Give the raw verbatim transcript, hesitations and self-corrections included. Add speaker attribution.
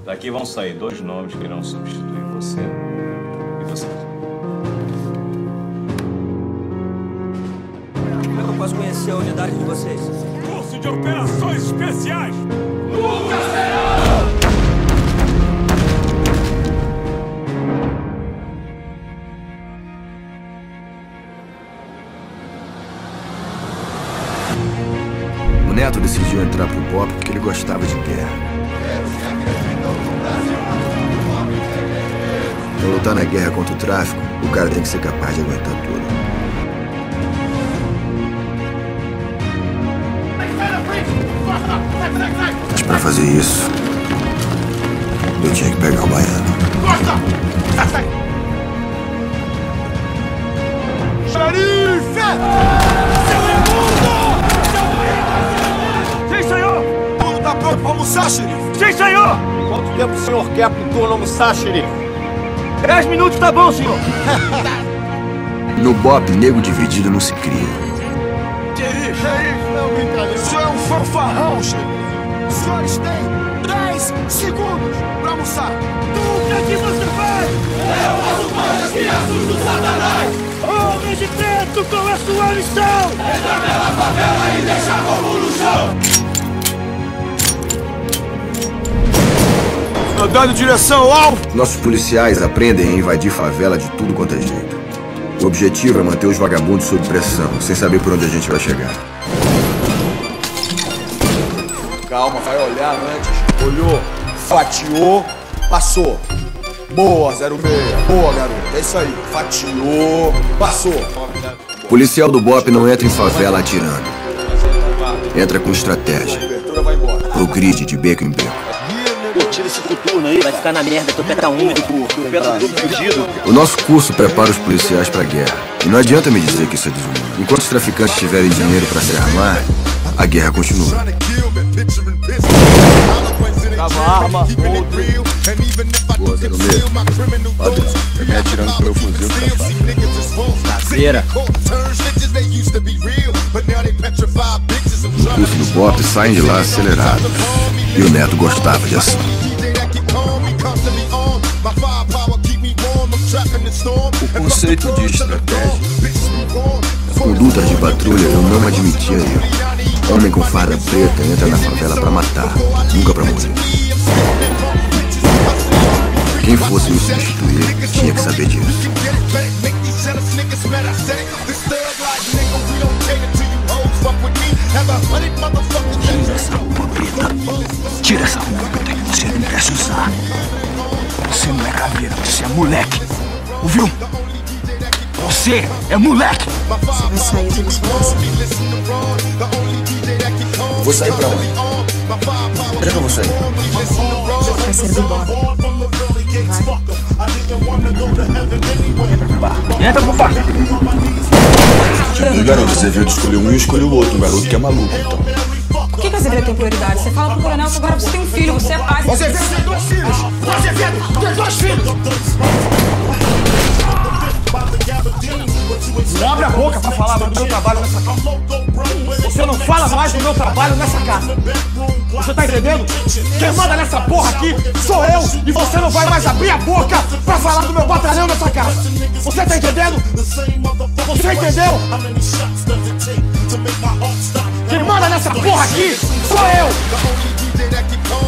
Speaker 1: Daqui vão sair dois nomes que irão substituir você e você.
Speaker 2: Como é que eu posso conhecer a unidade de vocês?
Speaker 3: Curso de Operações Especiais!
Speaker 4: Lucas Serão!
Speaker 5: O Neto decidiu entrar pro Bop porque ele gostava de guerra. Pra lutar na guerra contra o tráfico, o cara tem que ser capaz de aguentar tudo. Mas pra fazer isso, eu tinha que pegar o baiano.
Speaker 3: Xerife! Seu Raimundo! Sim, senhor!
Speaker 6: O turno tá pronto pra almoçar, xerife?
Speaker 3: Sim, senhor!
Speaker 6: Quanto tempo o senhor quer pro turno almoçar, xerife?
Speaker 3: Dez minutos tá bom, senhor!
Speaker 5: No Bop, nego dividido não se cria.
Speaker 6: Xerife, xerife, não, brincadeira. O senhor é um fanfarrão, xerife. Os senhores têm dez segundos pra almoçar.
Speaker 3: O que é que você faz?
Speaker 4: Eu faço parte das crianças do Satanás!
Speaker 3: Homem de preto, qual é a sua missão?
Speaker 4: Entra pela favela e deixa como no chão!
Speaker 6: Dando direção ao...
Speaker 5: Nossos policiais aprendem a invadir favela de tudo quanto é jeito. O objetivo é manter os vagabundos sob pressão, sem saber por onde a gente vai chegar.
Speaker 6: Calma, vai olhar antes. Olhou, fatiou, passou. Boa, zero seis. Boa, garoto. É isso aí. Fatiou, passou.
Speaker 5: O policial do Bop não entra em favela atirando. Entra com estratégia. Pro grid de beco em beco.
Speaker 2: Tira esse coturno aí, vai ficar na merda, teu pé tá úmido, teu pé tá todo fudido.
Speaker 5: O nosso curso prepara os policiais pra guerra. E não adianta me dizer que isso é desumano. Enquanto os traficantes tiverem dinheiro pra se armar, a guerra continua.
Speaker 6: Trava a arma, outro.
Speaker 5: Boa, zero seis. Padrão. Tá me atirando com meu fuzil, tá fácil.
Speaker 2: Caseira.
Speaker 5: No curso do Bop, saem de lá acelerados. E o Neto gostava de ação.
Speaker 6: O conceito de estratégia.
Speaker 5: As condutas de patrulha eu não admitia erro. Homem com farda preta entra na favela pra matar, nunca pra morrer. Quem fosse me substituir tinha que saber disso.
Speaker 2: Tira essa roupa preta. Tira essa roupa preta que você não quer se usar. Você não é caveira, você é moleque. Ouviu? Você é moleque.
Speaker 7: Você vai sair do espaço.
Speaker 5: Vou sair pra onde? Onde é que eu vou sair?
Speaker 7: Vai ser do Bop.
Speaker 2: Entra pro bar.
Speaker 5: E garoto, você veio de escolher um e escolheu o outro. Um garoto que é maluco, então.
Speaker 7: Por que, que você tem prioridade? Você fala pro coronel que agora você tem um filho, você é pai.
Speaker 6: Você vê, tem dois filhos! Você vê, tem dois filhos! Não abre a boca pra falar mais do meu trabalho nessa casa. Você não fala mais do meu trabalho nessa casa. Você tá entendendo? Quem manda nessa porra aqui sou eu e você não vai mais abrir a boca pra falar do meu batalhão nessa casa. Você tá entendendo? Você entendeu? Quem manda nessa porra aqui sou eu!